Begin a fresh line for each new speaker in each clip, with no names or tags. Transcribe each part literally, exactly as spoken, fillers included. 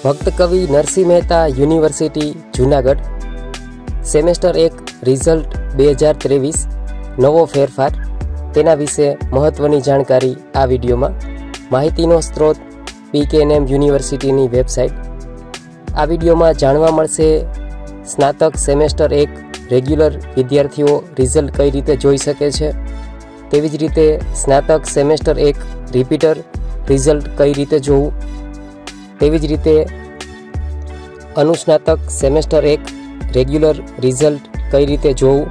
ભક્ત Kavi Narsinh Mehta university Junagadh semester એક result બે હજાર ત્રેવીસ નવો ફેરફાર તેના વિશે મહત્વની જાણકારી આ વિડીયોમાં। માહિતીનો સ્ત્રોત પીકેએનએમ યુનિવર્સિટીની વેબસાઇટ। આ વિડીયોમાં જાણવા મળશે સ્નાતક સેમેસ્ટર એક રેગ્યુલર વિદ્યાર્થીઓ રિઝલ્ટ કઈ રીતે જોઈ શકે છે, તેવી જ રીતે સ્નાતક સેમેસ્ટર એક રિપીટર રિઝલ્ટ કઈ રીતે જોવું, તેવી જ રીતે અનુસ્નાતક સેમેસ્ટર એક રેગ્યુલર રિઝલ્ટ કઈ રીતે જોવું,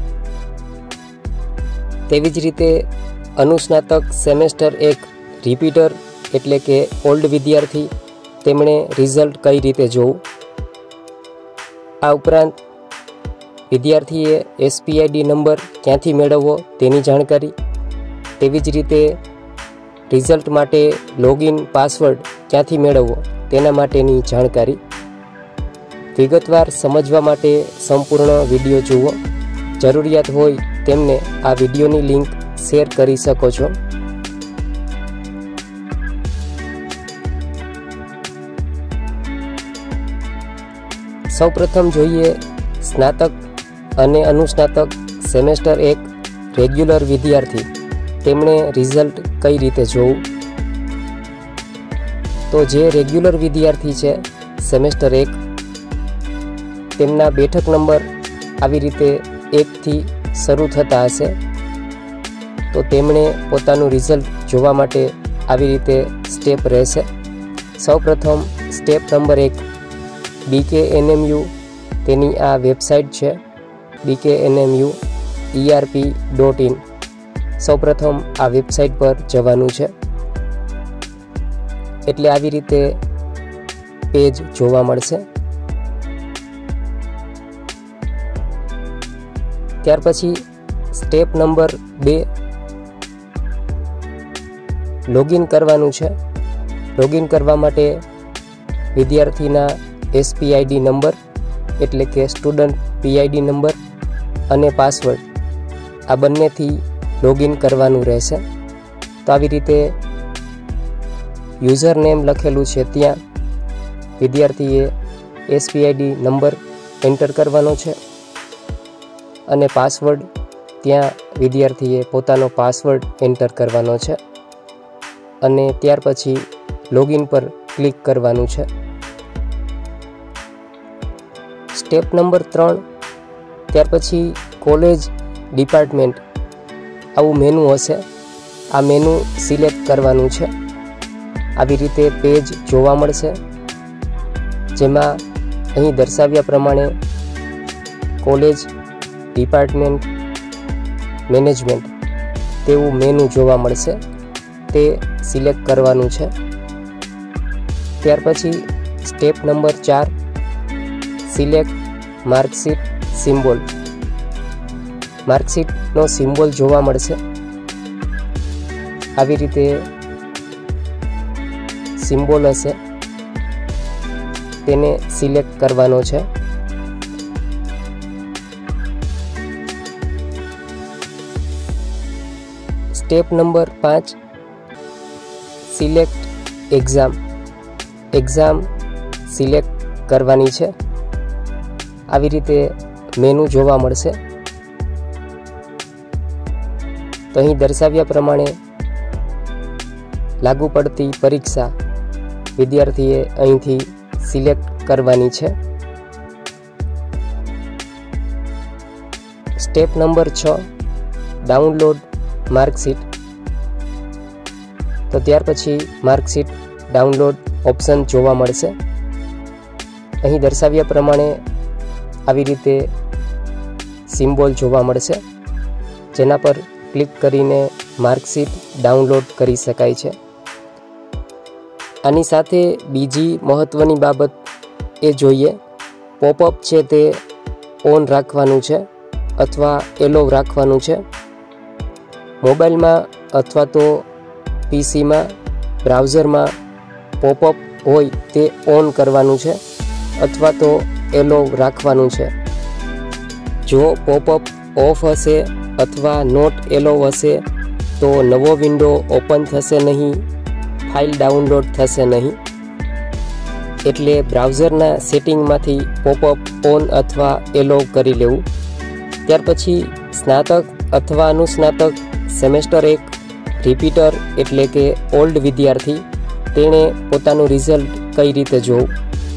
તેવી જ રીતે અનુસ્નાતક સેમેસ્ટર એક રિપીટર એટલે કે ઓલ્ડ વિદ્યાર્થી તેમણે રિઝલ્ટ કઈ રીતે જોવું। આ ઉપરાંત વિદ્યાર્થીએ એસપીઆઈડી નંબર ક્યાંથી મેળવવો તેની જાણકારી, તેવી જ રીતે રિઝલ્ટ માટે લોગિન પાસવર્ડ ક્યાંથી મેળવવો તેના માટેની જાણકારી। વિગતવાર સમજવા માટે સંપૂર્ણ વિડીયો જુઓ। જરૂરિયાત હોય તેમને આ વિડીયોની લિંક શેર કરી શકો છો। સૌપ્રથમ જોઈએ સ્નાતક અને અનુસ્નાતક સેમેસ્ટર એક રેગ્યુલર વિદ્યાર્થી તેમણે રિઝલ્ટ કઈ રીતે જોવું। તો જે રેગ્યુલર વિદ્યાર્થી છે સેમેસ્ટર એક તેમના બેઠક નંબર આવી રીતે એકથી શરૂ થતા હશે, તો તેમણે પોતાનું રિઝલ્ટ જોવા માટે આવી રીતે સ્ટેપ રહેશે। સૌપ્રથમ સ્ટેપ નંબર એક બીકેએનએમયુ તેની આ વેબસાઇટ છે બીકેએનએમયુ ઈઆરપી ડોટ ઇન। સૌપ્રથમ આ વેબસાઇટ પર જવાનું છે એટલે આવી રીતે પેજ જોવા મળશે। ત્યાર પછી સ્ટેપ નંબર બે લોગિન કરવાનું છે। લોગિન કરવા માટે વિદ્યાર્થીના એસપીઆઈડી નંબર એટલે કે સ્ટુડન્ટ પીઆઈડી નંબર અને પાસવર્ડ આ બંનેથી લોગિન કરવાનું રહેશે। તો આવી રીતે યુઝર નેમ લખેલું છે ત્યાં વિદ્યાર્થીએ એસપીઆઈડી નંબર એન્ટર કરવાનો છે અને પાસવર્ડ ત્યાં વિદ્યાર્થીએ પોતાનો પાસવર્ડ એન્ટર કરવાનો છે અને ત્યાર પછી લોગિન પર ક્લિક કરવાનું છે। સ્ટેપ નંબર ત્રણ ત્યાર પછી કોલેજ ડિપાર્ટમેન્ટ આવું મેનુ હશે, આ મેનુ સિલેક્ટ કરવાનું છે। આવી રીતે પેજ જોવા મળશે જેમાં અહીં દર્શાવ્યા પ્રમાણે કોલેજ ડિપાર્ટમેન્ટ મેનેજમેન્ટ તેવું મેનુ જોવા મળશે, તે સિલેક્ટ કરવાનું છે। ત્યાર પછી સ્ટેપ નંબર ચાર સિલેક્ટ માર્કશીટ સિમ્બોલ। માર્કશીટનો સિમ્બોલ જોવા મળશે, આવી રીતે સિમ્બોલ હશે તેને સિલેક્ટ કરવાનો છે। સ્ટેપ નંબર પાંચ સિલેક્ટ એક્ઝામ। એક્ઝામ સિલેક્ટ કરવાની છે, આવી રીતે મેનુ જોવા મળશે। તો અહીં દર્શાવ્યા પ્રમાણે લાગુ પડતી પરીક્ષા વિદ્યાર્થીએ અહીંથી સિલેક્ટ કરવાની છે। સ્ટેપ નંબર છ ડાઉનલોડ માર્કશીટ। તો ત્યાર પછી માર્કશીટ ડાઉનલોડ ઓપ્શન જોવા મળશે। અહીં દર્શાવ્યા પ્રમાણે આવી રીતે સિમ્બોલ જોવા મળશે જેના પર ક્લિક કરીને માર્કશીટ ડાઉનલોડ કરી શકાય છે। આની સાથે બીજી મહત્ત્વની બાબત એ જોઈએ, પોપઅપ છે તે ઓન રાખવાનું છે અથવા એલો રાખવાનું છે। મોબાઈલમાં અથવા તો પીસીમાં બ્રાઉઝરમાં પોપઅપ હોય તે ઓન કરવાનું છે અથવા તો એલો રાખવાનું છે। જો પોપઅપ ઓફ હશે અથવા નોટ એલો હશે તો નવો વિન્ડો ઓપન થશે નહીં, ફાઇલ ડાઉનલોડ થશે નહીં। એટલે બ્રાઉઝરના સેટિંગમાંથી પોપઅપ ઓન અથવા એલો કરી લેવું. ત્યાર પછી સ્નાતક અથવા અનુસ્નાતક સેમેસ્ટર એક રિપીટર એટલે કે ઓલ્ડ વિદ્યાર્થી તેણે પોતાનું રિઝલ્ટ કઈ રીતે જોવું.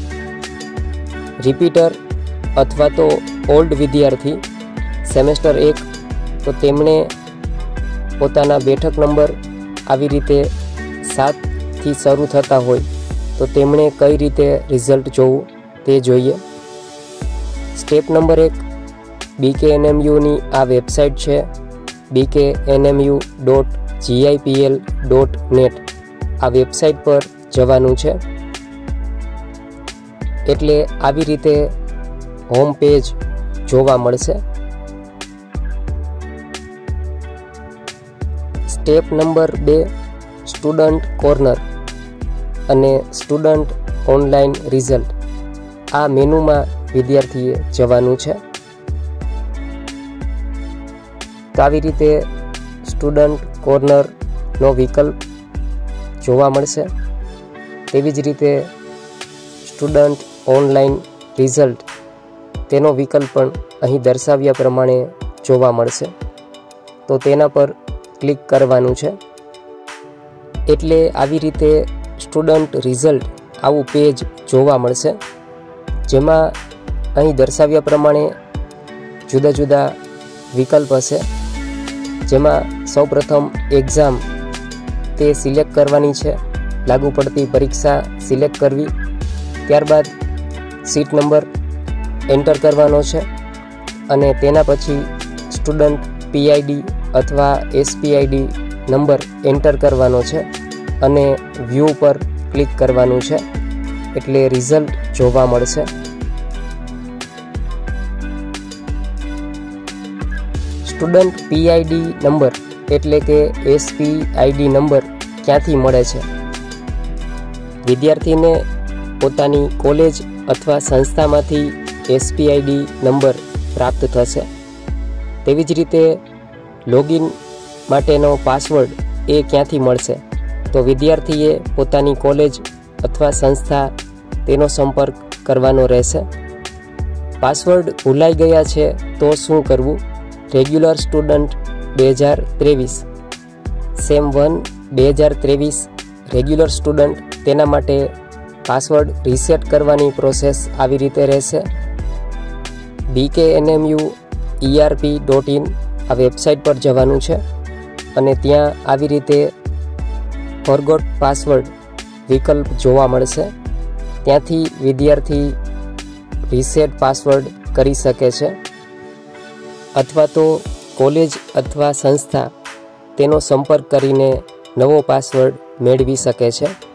રિપીટર અથવા તો ઓલ્ડ વિદ્યાર્થી સેમેસ્ટર એક તો તેમણે પોતાના બેઠક નંબર આવી રીતે સાતથી શરૂ થતા હોય તો તેમણે કઈ રીતે રિઝલ્ટ જોવું તે જોઈએ. સ્ટેપ નંબર એક બીકે એનએમયુની આ વેબસાઇટ છે B K N M U dot G I P L dot net. આ વેબસાઇટ પર જવાનું છે. એટલે આવી રીતે હોમ પેજ જોવા મળશે. સ્ટેપ નંબર બે સ્ટુડન્ટ કોર્નર અને સ્ટુડન્ટ ઓનલાઈન રિઝલ્ટ. આ મેનુમાં વિદ્યાર્થીએ જવાનું છે. તો આવી રીતે સ્ટુડન્ટ કોર્નરનો વિકલ્પ જોવા મળશે. તેવી જ રીતે સ્ટુડન્ટ ઓનલાઈન રિઝલ્ટ તેનો વિકલ્પ પણ અહીં દર્શાવ્યા પ્રમાણે જોવા મળશે. તો તેના પર ક્લિક કરવાનું છે. એટલે આવી રીતે સ્ટુડન્ટ રિઝલ્ટ આવું પેજ જોવા મળશે, જેમાં અહીં દર્શાવ્યા પ્રમાણે જુદા જુદા વિકલ્પ હશે. જેમાં સૌપ્રથમ એક્ઝામ તે સિલેક્ટ કરવાની છે, લાગુ પડતી પરીક્ષા સિલેક્ટ કરવી. ત્યારબાદ સીટ નંબર એન્ટર કરવાનો છે અને તેના પછી સ્ટુડન્ટ પીઆઈડી અથવા એસપીઆઈડી નંબર એન્ટર કરવાનો છે અને વ્યૂ પર ક્લિક કરવાનું છે. એટલે રિઝલ્ટ જોવા મળશે. સ્ટુડન્ટ પીઆઈડી નંબર એટલે કે એસપીઆઈડી નંબર ક્યાંથી મળે છે? વિદ્યાર્થીને પોતાની કોલેજ અથવા સંસ્થામાંથી એસપીઆઈડી નંબર પ્રાપ્ત થશે. તેવી જ રીતે લોગિન માટેનો પાસવર્ડ એ ક્યાંથી મળશે? તો વિદ્યાર્થીએ પોતાની કોલેજ અથવા સંસ્થા તેનો સંપર્ક કરવાનો રહેશે. પાસવર્ડ ભૂલાઈ ગયા છે તો શું કરવું? રેગ્યુલર સ્ટુડન્ટ બે હજાર ત્રેવીસ સેમ વન બે હજાર ત્રેવીસ રેગ્યુલર સ્ટુડન્ટ તેના માટે પાસવર્ડ રીસેટ કરવાની પ્રોસેસ આવી રીતે રહેશે. B K N M U E R P dot in આ વેબસાઇટ પર જવાનું છે અને ત્યાં આવી રીતે ફોરગોટ પાસવર્ડ વિકલ્પ જોવા મળશે. ત્યાંથી વિદ્યાર્થી રીસેટ પાસવર્ડ કરી શકે છે અથવા તો કોલેજ અથવા સંસ્થા તેનો સંપર્ક કરીને નવો પાસવર્ડ મેળવી શકે છે.